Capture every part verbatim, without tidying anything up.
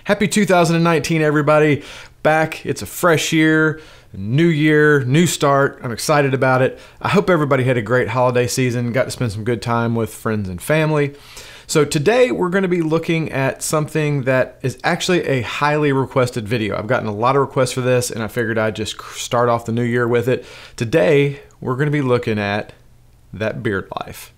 Happy two thousand nineteen, everybody. Back, it's a fresh year, new year, new start. I'm excited about it. I hope everybody had a great holiday season, got to spend some good time with friends and family. So today we're going to be looking at something that is actually a highly requested video. I've gotten a lot of requests for this and I figured I'd just start off the new year with it. Today we're going to be looking at that beard life.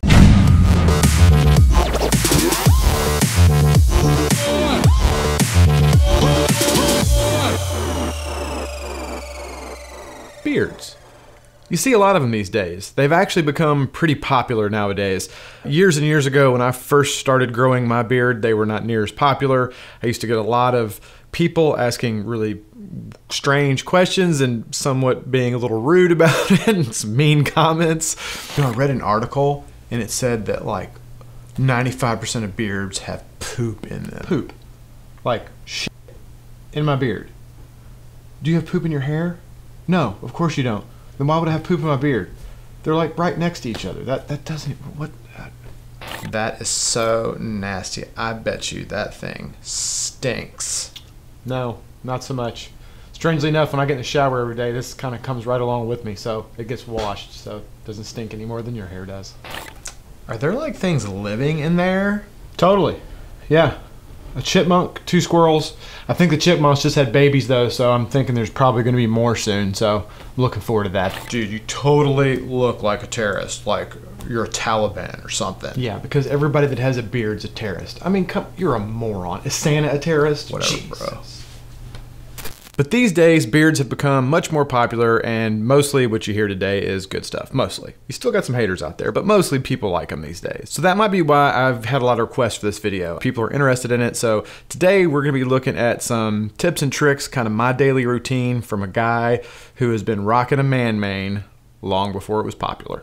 Beards. You see a lot of them these days. They've actually become pretty popular nowadays. Years and years ago when I first started growing my beard, they were not near as popular. I used to get a lot of people asking really strange questions and somewhat being a little rude about it and some mean comments. You know, I read an article and it said that like ninety-five percent of beards have poop in them. Poop. Like shit in my beard. Do you have poop in your hair? No, of course you don't. Then why would I have poop in my beard? They're like right next to each other. That that doesn't, what? That is so nasty. I bet you that thing stinks. No, not so much. Strangely enough, when I get in the shower every day, this kind of comes right along with me, so it gets washed, so it doesn't stink any more than your hair does. Are there like things living in there? Totally, yeah. A chipmunk, two squirrels. I think the chipmunks just had babies though, so I'm thinking there's probably gonna be more soon, so I'm looking forward to that. Dude, you totally look like a terrorist, like you're a Taliban or something. Yeah, because everybody that has a beard's a terrorist. I mean, come, you're a moron. Is Santa a terrorist? Whatever, Jesus. Bro. But these days, beards have become much more popular, and mostly what you hear today is good stuff. Mostly. You still got some haters out there, but mostly people like them these days. So that might be why I've had a lot of requests for this video. People are interested in it, so today we're gonna be looking at some tips and tricks, kind of my daily routine from a guy who has been rocking a man mane long before it was popular.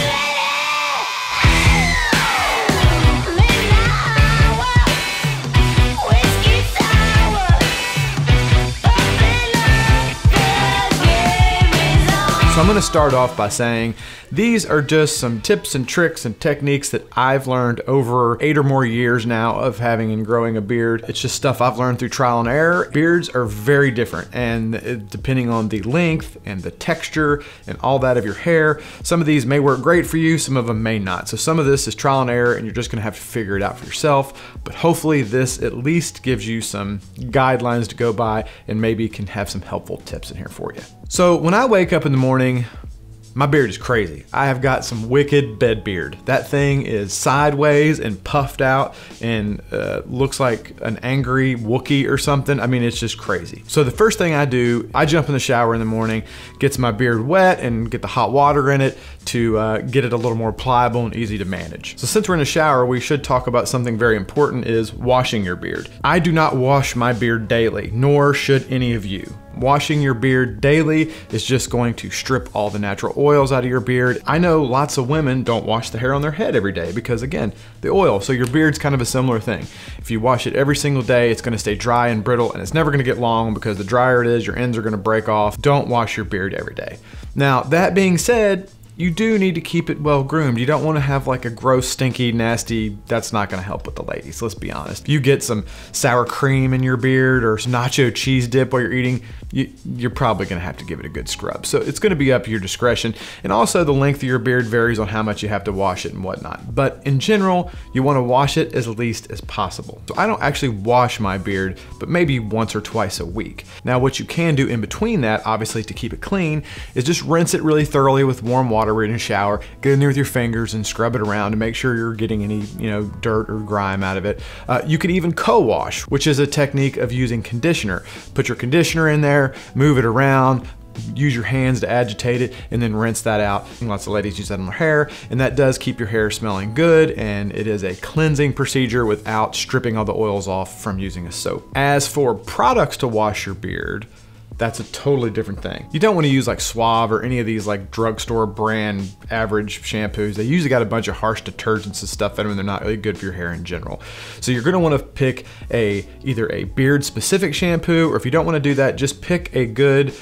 So I'm gonna start off by saying these are just some tips and tricks and techniques that I've learned over eight or more years now of having and growing a beard. It's just stuff I've learned through trial and error. Beards are very different, and depending on the length and the texture and all that of your hair, some of these may work great for you, some of them may not. So some of this is trial and error and you're just gonna have to figure it out for yourself, but hopefully this at least gives you some guidelines to go by and maybe can have some helpful tips in here for you. So when I wake up in the morning, my beard is crazy. I have got some wicked bed beard. That thing is sideways and puffed out and uh, looks like an angry Wookiee or something. I mean, it's just crazy. So the first thing I do, I jump in the shower in the morning, gets my beard wet and get the hot water in it to uh, get it a little more pliable and easy to manage. So since we're in the shower, we should talk about something very important, is washing your beard. I do not wash my beard daily, nor should any of you. Washing your beard daily is just going to strip all the natural oils out of your beard. I know lots of women don't wash the hair on their head every day because, again, the oil. So your beard's kind of a similar thing. If you wash it every single day, it's gonna stay dry and brittle, and it's never gonna get long because the drier it is, your ends are gonna break off. Don't wash your beard every day. Now, that being said, you do need to keep it well groomed. You don't want to have like a gross, stinky, nasty, that's not going to help with the ladies, let's be honest. If you get some sour cream in your beard or some nacho cheese dip while you're eating, you, you're probably going to have to give it a good scrub. So it's going to be up to your discretion. And also the length of your beard varies on how much you have to wash it and whatnot. But in general, you want to wash it as least as possible. So I don't actually wash my beard, but maybe once or twice a week. Now what you can do in between that, obviously to keep it clean, is just rinse it really thoroughly with warm water in a shower, get in there with your fingers and scrub it around to make sure you're getting any, you know, dirt or grime out of it. Uh, you could even co-wash, which is a technique of using conditioner. Put your conditioner in there, move it around, use your hands to agitate it, and then rinse that out. And lots of ladies use that on their hair, and that does keep your hair smelling good, and it is a cleansing procedure without stripping all the oils off from using a soap. As for products to wash your beard, that's a totally different thing. You don't want to use like Suave or any of these like drugstore brand average shampoos. They usually got a bunch of harsh detergents and stuff in them, and they're not really good for your hair in general. So you're gonna want to pick a either a beard specific shampoo, or if you don't want to do that, just pick a good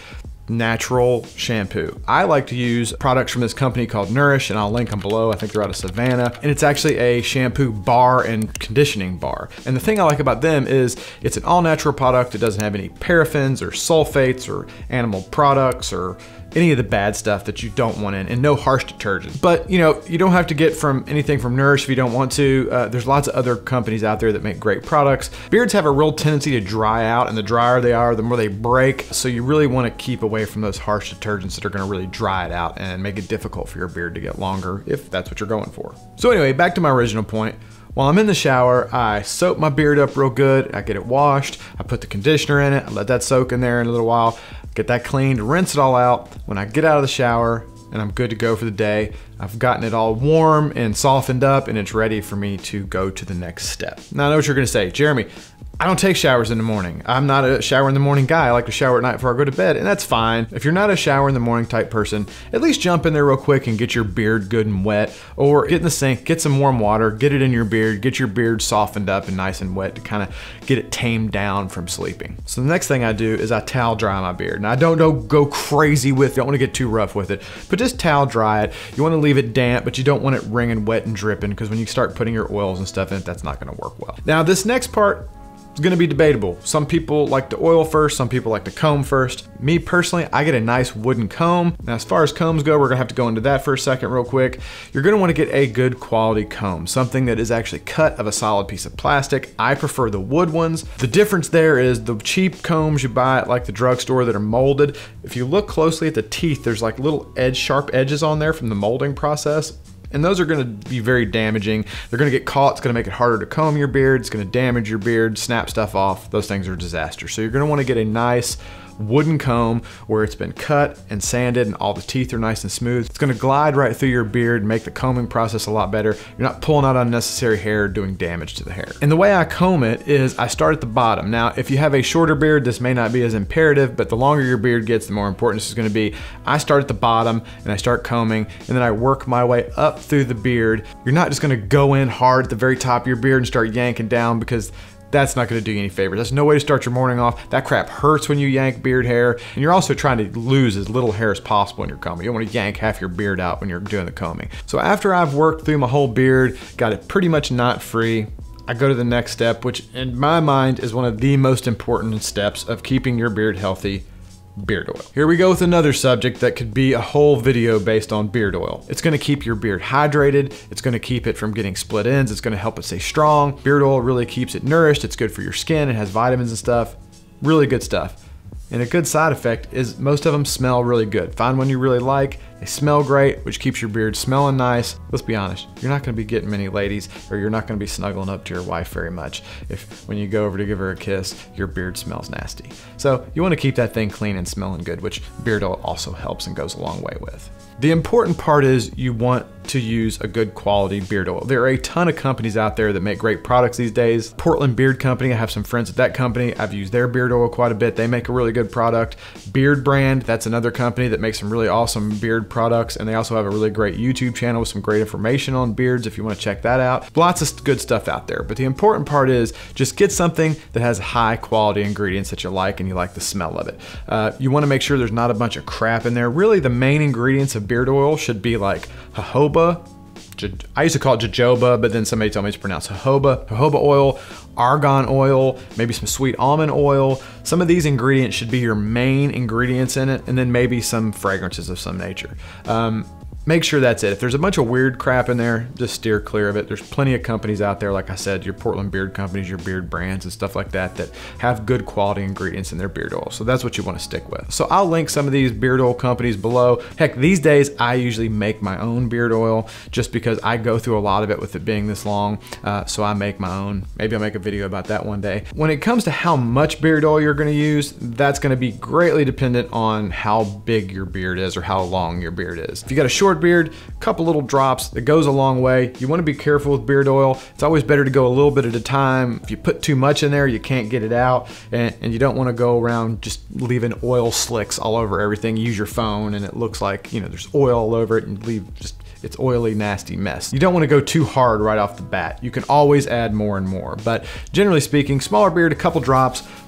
natural shampoo. I like to use products from this company called Nourish, and I'll link them below. I think they're out of Savannah, and it's actually a shampoo bar and conditioning bar. And the thing I like about them is it's an all natural product. It doesn't have any paraffins or sulfates or animal products or any of the bad stuff that you don't want in, and no harsh detergent. But you know, you don't have to get from anything from Nourish if you don't want to. Uh, there's lots of other companies out there that make great products. Beards have a real tendency to dry out, and the drier they are, the more they break. So you really want to keep away from those harsh detergents that are going to really dry it out and make it difficult for your beard to get longer if that's what you're going for. So anyway, back to my original point. While I'm in the shower, I soak my beard up real good. I get it washed. I put the conditioner in it. I let that soak in there in a little while. Get that cleaned, rinse it all out. When I get out of the shower and I'm good to go for the day, I've gotten it all warm and softened up, and it's ready for me to go to the next step. Now I know what you're gonna say, Jeremy, I don't take showers in the morning. I'm not a shower in the morning guy. I like to shower at night before I go to bed, and that's fine. If you're not a shower in the morning type person, at least jump in there real quick and get your beard good and wet, or get in the sink, get some warm water, get it in your beard, get your beard softened up and nice and wet to kind of get it tamed down from sleeping. So the next thing I do is I towel dry my beard. Now I don't go, go crazy with it, don't want to get too rough with it, but just towel dry it. You want to leave it damp, but you don't want it wringing wet and dripping, because when you start putting your oils and stuff in it, that's not going to work well. Now this next part, it's gonna be debatable. Some people like to oil first, some people like to comb first. Me personally, I get a nice wooden comb. Now as far as combs go, we're gonna have to go into that for a second real quick. You're gonna wanna get a good quality comb, something that is actually cut of a solid piece of plastic. I prefer the wood ones. The difference there is the cheap combs you buy at like the drugstore that are molded, if you look closely at the teeth, there's like little edge, sharp edges on there from the molding process. And those are gonna be very damaging. They're gonna get caught, it's gonna make it harder to comb your beard, it's gonna damage your beard, snap stuff off. Those things are a disaster. So you're gonna wanna get a nice wooden comb where it's been cut and sanded and all the teeth are nice and smooth. It's gonna glide right through your beard and make the combing process a lot better. You're not pulling out unnecessary hair, doing damage to the hair. And the way I comb it is I start at the bottom. Now, if you have a shorter beard, this may not be as imperative, but the longer your beard gets, the more important this is gonna be. I start at the bottom and I start combing, and then I work my way up through the beard. You're not just gonna go in hard at the very top of your beard and start yanking down, because that's not gonna do you any favors. That's no way to start your morning off. That crap hurts when you yank beard hair, and you're also trying to lose as little hair as possible in your combing. You don't wanna yank half your beard out when you're doing the combing. So after I've worked through my whole beard, got it pretty much knot free, I go to the next step, which in my mind is one of the most important steps of keeping your beard healthy: beard oil. Here we go with another subject that could be a whole video based on beard oil. It's gonna keep your beard hydrated. It's gonna keep it from getting split ends. It's gonna help it stay strong. Beard oil really keeps it nourished. It's good for your skin. It has vitamins and stuff. Really good stuff. And a good side effect is most of them smell really good. Find one you really like. They smell great, which keeps your beard smelling nice. Let's be honest, you're not gonna be getting many ladies, or you're not gonna be snuggling up to your wife very much if when you go over to give her a kiss, your beard smells nasty. So you wanna keep that thing clean and smelling good, which beard oil also helps and goes a long way with. The important part is you want to use a good quality beard oil. There are a ton of companies out there that make great products these days. Portland Beard Company, I have some friends at that company. I've used their beard oil quite a bit. They make a really good product. Beard Brand, that's another company that makes some really awesome beard products, and they also have a really great YouTube channel with some great information on beards if you want to check that out. Lots of good stuff out there, but the important part is just get something that has high quality ingredients that you like and you like the smell of it. Uh, you want to make sure there's not a bunch of crap in there. Really, the main ingredients of beard oil should be like jojoba. I used to call it jojoba, but then somebody told me it's pronounced jojoba. Jojoba oil, argan oil, maybe some sweet almond oil. Some of these ingredients should be your main ingredients in it, and then maybe some fragrances of some nature. Um, Make sure that's it. If there's a bunch of weird crap in there, just steer clear of it. There's plenty of companies out there, like I said, your Portland Beard Companies, your beard brands and stuff like that, that have good quality ingredients in their beard oil. So that's what you want to stick with. So I'll link some of these beard oil companies below. Heck, these days I usually make my own beard oil just because I go through a lot of it with it being this long. Uh, so I make my own. Maybe I'll make a video about that one day. When it comes to how much beard oil you're going to use, that's going to be greatly dependent on how big your beard is or how long your beard is. If you got a short beard, a couple little drops, that goes a long way. You want to be careful with beard oil. It's always better to go a little bit at a time. If you put too much in there, you can't get it out, and, and you don't want to go around just leaving oil slicks all over everything. Use your phone and it looks like, you know, there's oil all over it, and leave just it's oily, nasty mess. You don't want to go too hard right off the bat. You can always add more and more, but generally speaking, smaller beard, a couple drops,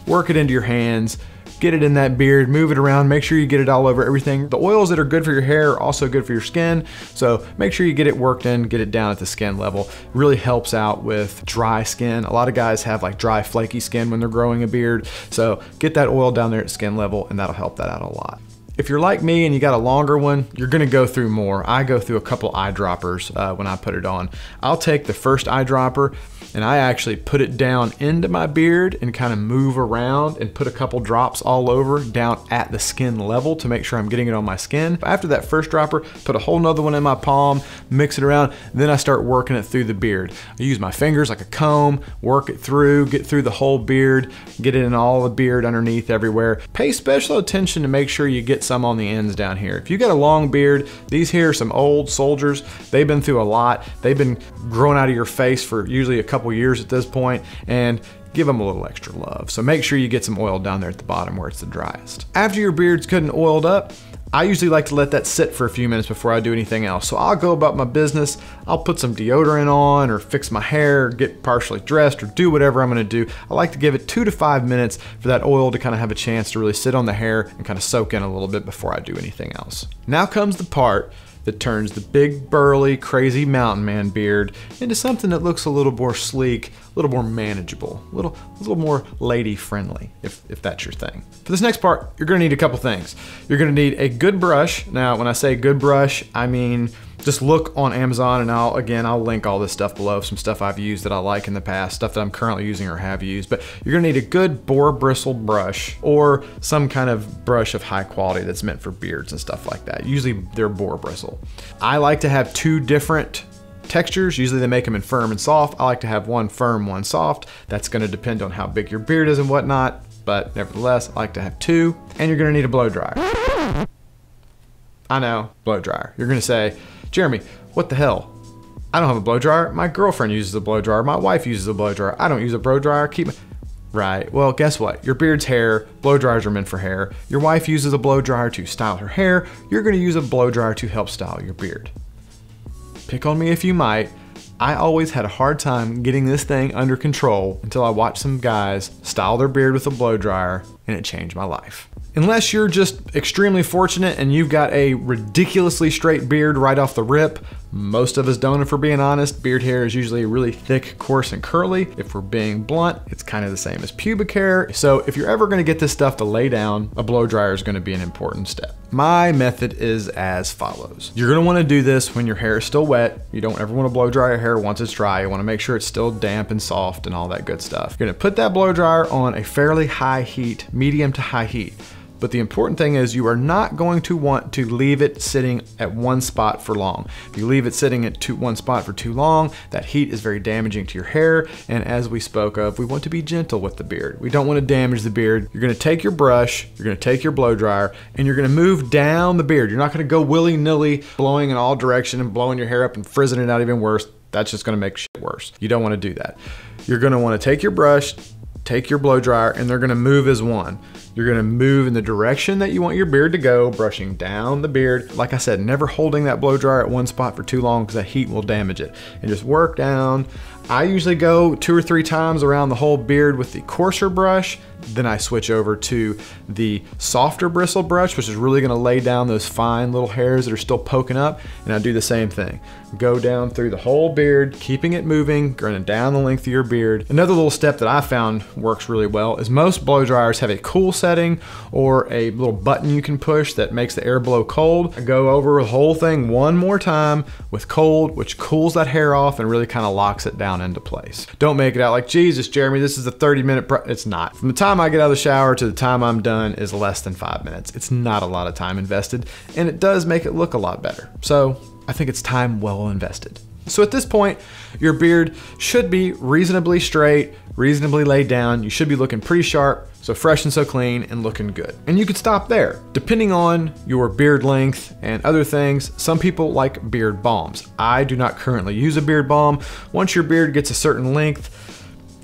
work it into your hands, get it in that beard, move it around, make sure you get it all over everything. The oils that are good for your hair are also good for your skin, so make sure you get it worked in, get it down at the skin level. It really helps out with dry skin. A lot of guys have like dry, flaky skin when they're growing a beard, so get that oil down there at skin level and that'll help that out a lot. If you're like me and you got a longer one, you're gonna go through more. I go through a couple eyedroppers uh, when I put it on. I'll take the first eyedropper and I actually put it down into my beard and kind of move around and put a couple drops all over down at the skin level to make sure I'm getting it on my skin. After that first dropper, put a whole nother one in my palm, mix it around, then I start working it through the beard. I use my fingers like a comb, work it through, get through the whole beard, get it in all the beard underneath everywhere. Pay special attention to make sure you get some on the ends down here. If you got a long beard, these here are some old soldiers. They've been through a lot. They've been growing out of your face for usually a couple years at this point, and give them a little extra love. So make sure you get some oil down there at the bottom where it's the driest. After your beard's good and oiled up, I usually like to let that sit for a few minutes before I do anything else. So I'll go about my business. I'll put some deodorant on or fix my hair, get partially dressed, or do whatever I'm gonna do. I like to give it two to five minutes for that oil to kind of have a chance to really sit on the hair and kind of soak in a little bit before I do anything else. Now comes the part that turns the big, burly, crazy mountain man beard into something that looks a little more sleek, a little more manageable, a little, a little more lady friendly, if, if that's your thing. For this next part, you're gonna need a couple things. You're gonna need a good brush. Now, when I say good brush, I mean, just look on Amazon and I'll, again, I'll link all this stuff below, some stuff I've used that I like in the past, stuff that I'm currently using or have used, but you're gonna need a good boar bristle brush or some kind of brush of high quality that's meant for beards and stuff like that. Usually they're boar bristle. I like to have two different textures. Usually they make them in firm and soft. I like to have one firm, one soft. That's gonna depend on how big your beard is and whatnot, but nevertheless, I like to have two. And you're gonna need a blow dryer. I know, blow dryer. You're gonna say, Jeremy, what the hell? I don't have a blow dryer. My girlfriend uses a blow dryer. My wife uses a blow dryer. I don't use a blow dryer. Keep my... Right, well, guess what? Your beard's hair, blow dryers are meant for hair. Your wife uses a blow dryer to style her hair. You're gonna use a blow dryer to help style your beard. Pick on me if you might. I always had a hard time getting this thing under control until I watched some guys style their beard with a blow dryer, and it changed my life. Unless you're just extremely fortunate and you've got a ridiculously straight beard right off the rip, most of us don't, if we're being honest. Beard hair is usually really thick, coarse, and curly. If we're being blunt, it's kind of the same as pubic hair. So if you're ever gonna get this stuff to lay down, a blow dryer is gonna be an important step. My method is as follows. You're gonna wanna do this when your hair is still wet. You don't ever wanna blow dry your hair once it's dry. You wanna make sure it's still damp and soft and all that good stuff. You're gonna put that blow dryer on a fairly high heat, medium to high heat. But the important thing is you are not going to want to leave it sitting at one spot for long. If you leave it sitting at two, one spot for too long, that heat is very damaging to your hair. And as we spoke of, we want to be gentle with the beard. We don't want to damage the beard. You're gonna take your brush, you're gonna take your blow dryer, and you're gonna move down the beard. You're not gonna go willy-nilly blowing in all direction and blowing your hair up and frizzing it out even worse. That's just gonna make shit worse. You don't wanna do that. You're gonna wanna take your brush, take your blow dryer, and they're gonna move as one. You're gonna move in the direction that you want your beard to go, brushing down the beard. Like I said, never holding that blow dryer at one spot for too long because that heat will damage it. And just work down. I usually go two or three times around the whole beard with the coarser brush. Then I switch over to the softer bristle brush, which is really gonna lay down those fine little hairs that are still poking up. And I do the same thing. Go down through the whole beard, keeping it moving, going down the length of your beard. Another little step that I found works really well is most blow dryers have a cool setting or a little button you can push that makes the air blow cold. I go over the whole thing one more time with cold, which cools that hair off and really kind of locks it down into place. Don't make it out like, Jesus, Jeremy, this is a thirty minute pro. It's not. From the time I get out of the shower to the time I'm done is less than five minutes. It's not a lot of time invested, and it does make it look a lot better. So I think it's time well invested. So at this point, your beard should be reasonably straight, reasonably laid down. You should be looking pretty sharp, so fresh and so clean and looking good. And you could stop there. Depending on your beard length and other things, some people like beard balms. I do not currently use a beard balm. Once your beard gets a certain length,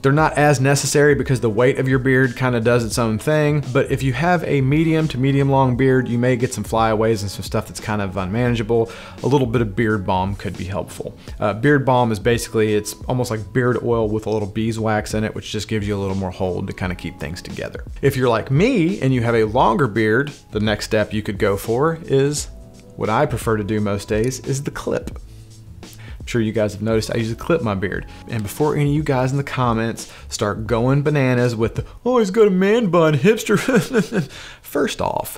They're not as necessary because the weight of your beard kind of does its own thing. But if you have a medium to medium long beard, you may get some flyaways and some stuff that's kind of unmanageable. A little bit of beard balm could be helpful. Uh, beard balm is basically, it's almost like beard oil with a little beeswax in it, which just gives you a little more hold to kind of keep things together. If you're like me and you have a longer beard, the next step you could go for is what I prefer to do most days, is the clip. I'm sure you guys have noticed I usually clip my beard. And before any of you guys in the comments start going bananas with the, oh, he's got a man bun, hipster. First off,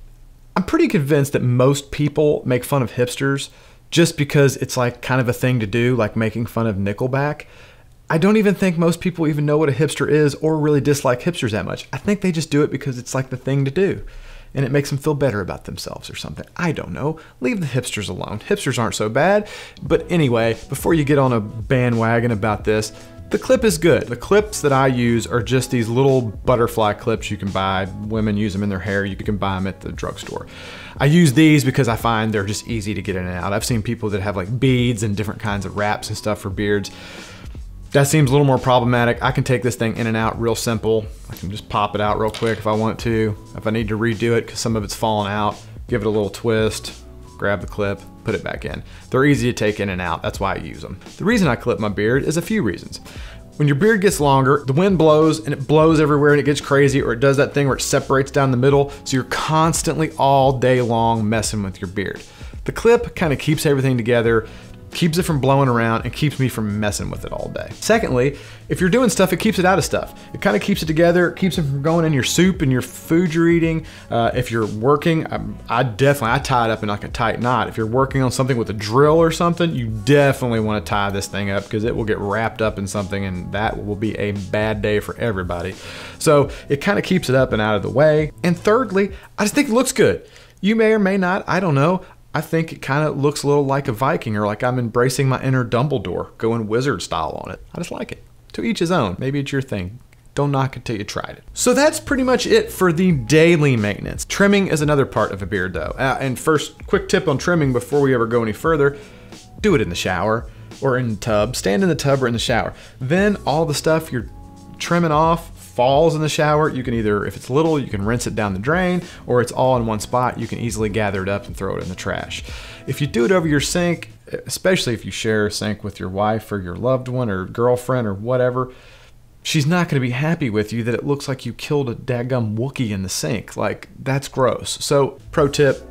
I'm pretty convinced that most people make fun of hipsters just because it's like kind of a thing to do, like making fun of Nickelback. I don't even think most people even know what a hipster is or really dislike hipsters that much. I think they just do it because it's like the thing to do. And it makes them feel better about themselves or something. I don't know. Leave the hipsters alone. Hipsters aren't so bad. But anyway, before you get on a bandwagon about this, the clip is good. The clips that I use are just these little butterfly clips you can buy. Women use them in their hair. You can buy them at the drugstore. I use these because I find they're just easy to get in and out. I've seen people that have like beads and different kinds of wraps and stuff for beards. That seems a little more problematic. I can take this thing in and out real simple. I can just pop it out real quick if I want to. If I need to redo it because some of it's fallen out, give it a little twist, grab the clip, put it back in. They're easy to take in and out. That's why I use them. The reason I clip my beard is a few reasons. When your beard gets longer, the wind blows and it blows everywhere and it gets crazy, or it does that thing where it separates down the middle. So you're constantly all day long messing with your beard. The clip kind of keeps everything together, keeps it from blowing around, and keeps me from messing with it all day. Secondly, if you're doing stuff, it keeps it out of stuff. It kind of keeps it together, it keeps it from going in your soup and your food you're eating. Uh, if you're working, I, I definitely, I tie it up in like a tight knot. If you're working on something with a drill or something, you definitely want to tie this thing up because it will get wrapped up in something and that will be a bad day for everybody. So it kind of keeps it up and out of the way. And thirdly, I just think it looks good. You may or may not, I don't know. I think it kind of looks a little like a Viking, or like I'm embracing my inner Dumbledore, going wizard style on it. I just like it. To each his own. Maybe it's your thing. Don't knock it till you tried it. So that's pretty much it for the daily maintenance. Trimming is another part of a beard though. Uh, and first, quick tip on trimming before we ever go any further, do it in the shower or in the tub. Stand in the tub or in the shower. Then all the stuff you're trimming off falls in the shower. You can either, if it's little, you can rinse it down the drain, or it's all in one spot, you can easily gather it up and throw it in the trash. If you do it over your sink, especially if you share a sink with your wife or your loved one or girlfriend or whatever, she's not going to be happy with you that it looks like you killed a daggum Wookiee in the sink. Like, that's gross. So, pro tip,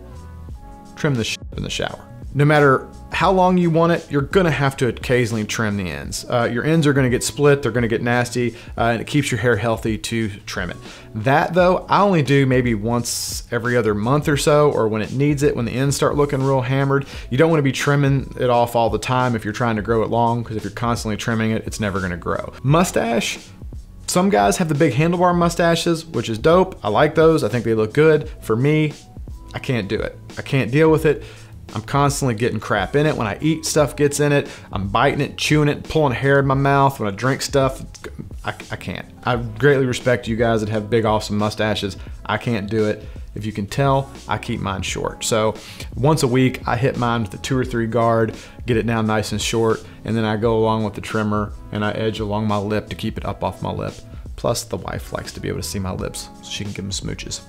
trim the shit in the shower. No matter how long you want it, you're gonna have to occasionally trim the ends. Uh, your ends are gonna get split, they're gonna get nasty, uh, and it keeps your hair healthy to trim it. That though, I only do maybe once every other month or so, or when it needs it, when the ends start looking real hammered. You don't wanna be trimming it off all the time if you're trying to grow it long, because if you're constantly trimming it, it's never gonna grow. Mustache, some guys have the big handlebar mustaches, which is dope. I like those, I think they look good. For me, I can't do it. I can't deal with it. I'm constantly getting crap in it. When I eat, stuff gets in it. I'm biting it, chewing it, pulling hair in my mouth. When I drink stuff, I, I can't. I greatly respect you guys that have big, awesome mustaches. I can't do it. If you can tell, I keep mine short. So once a week, I hit mine with a two or three guard, get it down nice and short, and then I go along with the trimmer and I edge along my lip to keep it up off my lip. Plus, the wife likes to be able to see my lips so she can give them smooches.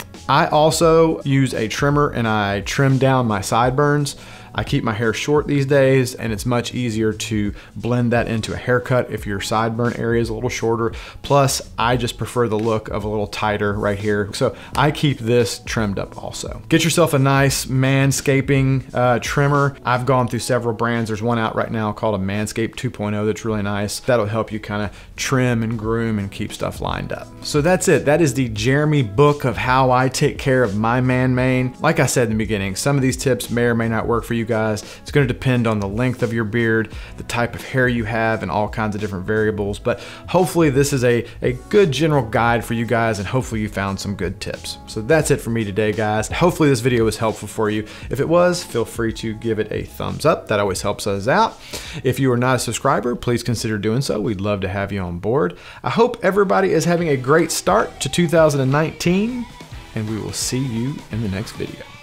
I also use a trimmer and I trim down my sideburns. I keep my hair short these days, and it's much easier to blend that into a haircut if your sideburn area is a little shorter. Plus, I just prefer the look of a little tighter right here. So I keep this trimmed up also. Get yourself a nice manscaping uh, trimmer. I've gone through several brands. There's one out right now called a Manscaped two point oh that's really nice. That'll help you kind of trim and groom and keep stuff lined up. So that's it. That is the Jeremy book of how I take care of my man mane. Like I said in the beginning, some of these tips may or may not work for you guys. It's going to depend on the length of your beard, the type of hair you have, and all kinds of different variables. But hopefully this is a, a good general guide for you guys, and hopefully you found some good tips. So that's it for me today, guys. Hopefully this video was helpful for you. If it was, feel free to give it a thumbs up. That always helps us out. If you are not a subscriber, please consider doing so. We'd love to have you on board. I hope everybody is having a great start to two thousand nineteen, and we will see you in the next video.